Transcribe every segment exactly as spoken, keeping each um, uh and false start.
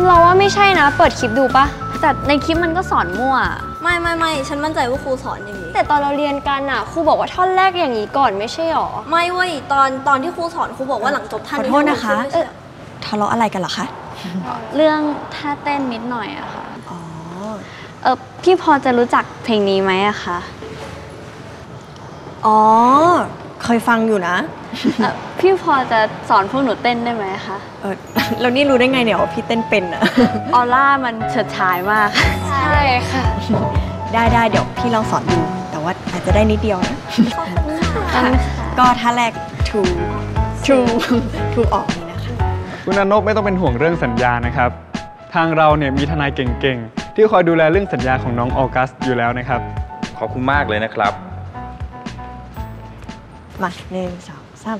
เราว่าไม่ใช่นะเปิดคลิปดูปะแต่ในคลิปมันก็สอนมั่วไม่ไม่ไม่ฉันมั่นใจว่าครูสอนอย่างนี้แต่ตอนเราเรียนกันอ่ะครูบอกว่าท่อนแรกอย่างนี้ก่อนไม่ใช่หรอไม่เว้ยตอนตอนที่ครูสอนครูบอกว่าหลังจบท่านขอโทษนะคะเออทะเลาะอะไรกันเหรอคะเรื่องท่าเต้นนิดหน่อยอะค่ะอ๋อเออพี่พอจะรู้จักเพลงนี้ไหมอะคะอ๋อเคยฟังอยู่นะพี่พอจะสอนพวกหนูเต้นได้ไหมคะเออแล้วนี่รู้ได้ไงเนี่ยว่าพี่เต้นเป็นอะออร่ามันเฉิดฉายมากใช่ค่ะได้ได้เดี๋ยวพี่ลองสอนดูแต่ว่าอาจจะได้นิดเดียวนะก็ท่าแรก true true true ออกนี่นะคะคุณอนบไม่ต้องเป็นห่วงเรื่องสัญญานะครับทางเราเนี่ยมีทนายเก่งๆที่คอยดูแลเรื่องสัญญาของน้องออกัสอยู่แล้วนะครับขอบคุณมากเลยนะครับมาหนึ่งสองสาม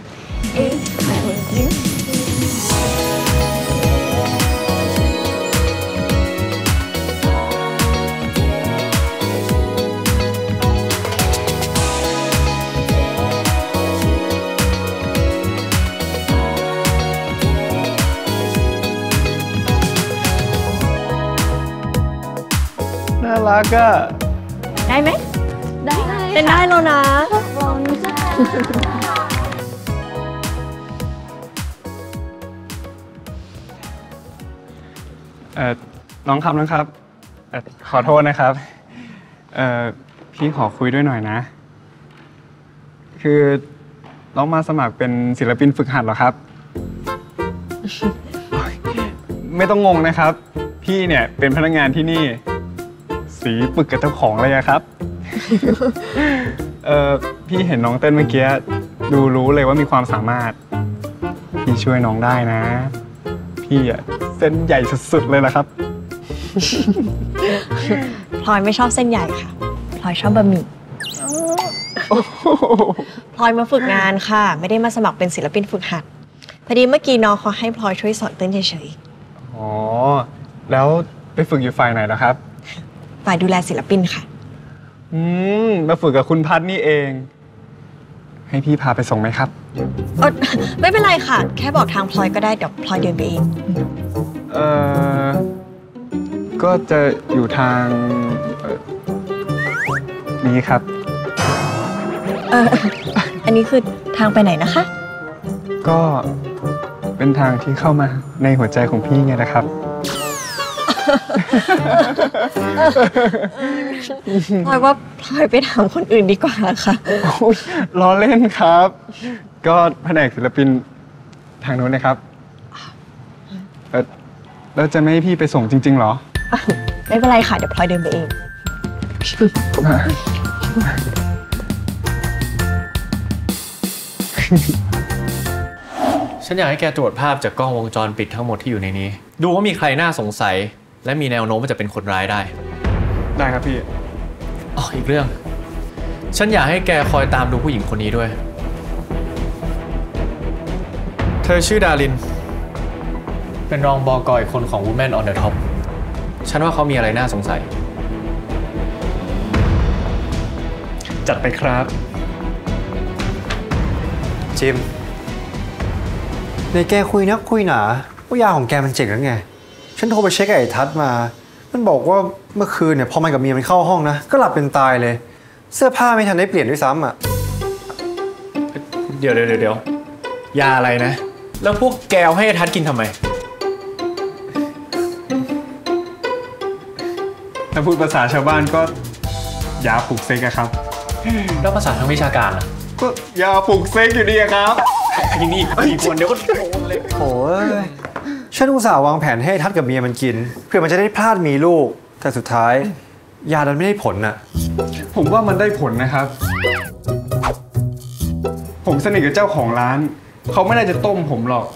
น่ารักอะได้ไหมได้เป็นได้แล้วนะลองค่ะเอ่อน้องครับน้องครับเอ่อขอโทษนะครับเอ่อพี่ขอคุยด้วยหน่อยนะคือน้องมาสมัครเป็นศิลปินฝึกหัดเหรอครับไม่ต้องงงนะครับพี่เนี่ยเป็นพนักงานที่นี่สีปึกกับเจ้าของเลยครับเออพี่เห็นน้องเต้นเมื่อกี้ดูรู้เลยว่ามีความสามารถพี่ช่วยน้องได้นะพี่อะเส้นใหญ่สุดๆเลยล่ะครับพลอยไม่ชอบเส้นใหญ่ค่ะพลอยชอบบะหมี่พลอยมาฝึกงานค่ะไม่ได้มาสมัครเป็นศิลปินฝึกหัดพอดีเมื่อกี้น้องเขาให้พลอยช่วยสอนเต้นเฉยๆอ๋อแล้วไปฝึกอยู่ฝ่ายไหนล่ะครับฝ่ายดูแลศิลปินค่ะอืมมาฝึกกับคุณพัฒนี่เองให้พี่พาไปส่งไหมครับเออไม่เป็นไรค่ะแค่บอกทางพลอยก็ได้เดี๋ยวพลอยเดินไปเองเออก็จะอยู่ทางนี้ครับเอออันนี้คือทางไปไหนนะคะก็เป็นทางที่เข้ามาในหัวใจของพี่ไงนะครับพลอยว่าพลอยไปถามคนอื่นดีกว่าค่ะล้อเล่นครับก็แผนกศิลปินทางนู้นนะครับเออแล้วจะไม่ให้พี่ไปส่งจริงๆหรอไม่เป็นไรค่ะเดี๋ยวพลอยเดินไปเองฉันอยากให้แกตรวจภาพจากกล้องวงจรปิดทั้งหมดที่อยู่ในนี้ดูว่ามีใครน่าสงสัยและมีแนวโน้มว่าจะเป็นคนร้ายได้ได้ครับพี่อ๋ออีกเรื่องฉันอยากให้แกคอยตามดูผู้หญิงคนนี้ด้วยเธอชื่อดารินเป็นรองบก.อีกคนของ Women on the Top ฉันว่าเขามีอะไรน่าสงสัยจัดไปครับจิมในแกคุยนักคุยหนาว่ายาของแกมันเจ๋งแล้วไงฉันโทรไปเช็คไอ้ทัศมามันบอกว่าเมื่อคืนเนี่ยพอมันกับเมียมันเข้าห้องนะก็หลับเป็นตายเลยเสื้อผ้าไม่ทันได้เปลี่ยนด้วยซ้ำอ่ะเดี๋ยวเดี๋ยวเดี๋ยวยาอะไรนะแล้วพวกแกวให้ทัศกินทำไมถ้าพูดภาษาชาวบ้านก็ยาปลุกเซ็กครับแล้วภาษาทางวิชาการล่ะก็ยาปลุกเซ็กอยู่ดีครับอย่างนี้อีกคนเดี๋ยวก็โดนเลยโอ้ยฉันอุตส่าห์วางแผนให้ทัศกับเมียมันกินเพื่อมันจะได้พลาดมีลูกแต่สุดท้ายยาดันไม่ได้ผลน่ะผมว่ามันได้ผลนะครับผมสนิทกับเจ้าของร้านเขาไม่น่าจะต้มผมหรอก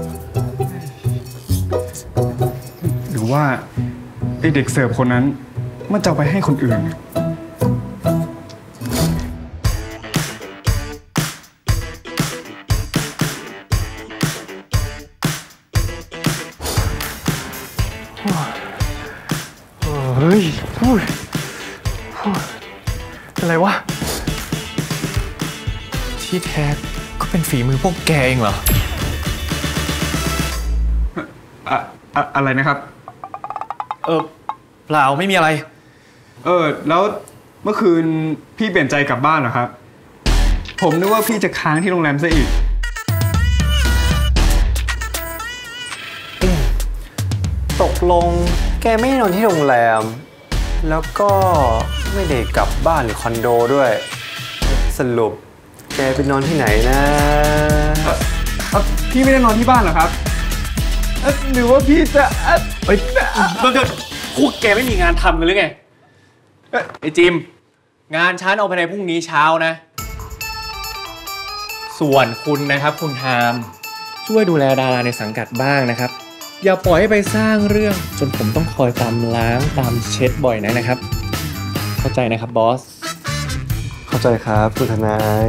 หรือว่าไอเด็กเสิร์ฟคนนั้นมันจะเอาไปให้คนอื่นเฮ้ยอะไรวะที่แท้ก็เป็นฝีมือพวกแกเองเหรออะอะไรนะครับเออเปล่าไม่มีอะไรเออ แล้วเมื่อคืนพี่เปลี่ยนใจกลับบ้านเหรอครับ ผมนึกว่าพี่จะค้างที่โรงแรมซะอีกตกลงแกไม่ได้นอนที่โรงแรม แล้วก็ไม่ได้กลับบ้านหรือคอนโดด้วย สรุปแกไปนอนที่ไหนนะเอ้าพี่ไม่ได้นอนที่บ้านเหรอครับเอ้าหรือว่าพี่จะเอ้าเฮ้ยเดี๋ยวพวกแกไม่มีงานทำกันหรือไงเอ้ยไอจิม งานฉันเอาไปในพรุ่งนี้เช้านะ ส่วนคุณนะครับคุณไทม์ช่วยดูแลดาราในสังกัดบ้างนะครับ อย่าปล่อยให้ไปสร้างเรื่องจนผมต้องคอยตามล้างตามเช็ดบ่อยนะครับ เข้าใจนะครับบอสเข้าใจครับคุณทนาย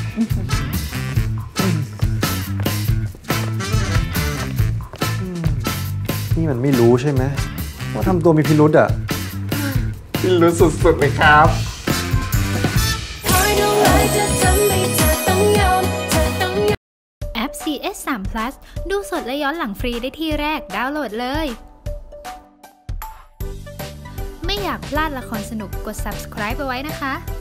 นี่มันไม่รู้ใช่ไหมว่าทำตัวมีพิรุธอ่ะพี่รู้สุดๆเลยครับแอป ซี เอส สาม Plus ดูสดและย้อนหลังฟรีได้ที่แรกดาวน์โหลดเลย ไม่อยากพลาดละครสนุกกด ซับสไครบ์ ไปไว้นะคะ